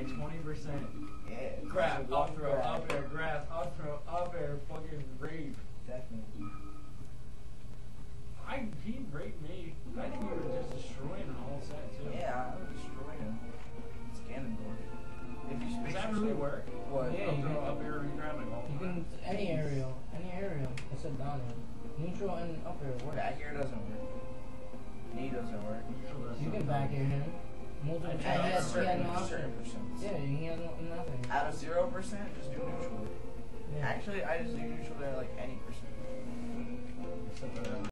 Alright, 20%. Yeah. Grab, up throw, up air, grab, up throw, up air, fucking rape. Definitely. He raped me. I think he was just destroying the whole set too. Yeah, I would destroy him. It's Ganondorf. If you Does that really work? What? Yeah, Up you throw, can, up air, grab like all you the can time. any aerial except down air. Neutral and up air works. Back air doesn't work. Knee doesn't work. You can back air him. Multiple I times. tried He has no option. certain percent. Yeah, he has nothing. Out of 0%, just do neutral. Yeah. Actually, I just do neutral there like any percent. Except for that.